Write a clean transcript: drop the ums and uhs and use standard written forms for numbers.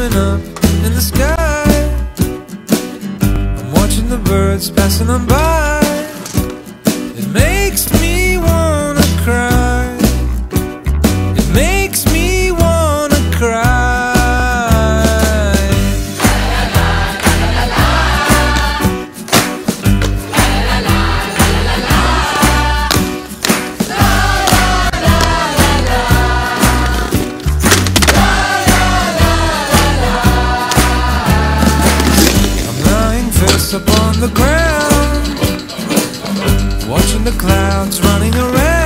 swimming up in the sky. I'm watching the birds passing on by. It makes me wanna cry. It makes me wanna cry. Up on the ground, watching the clouds running around.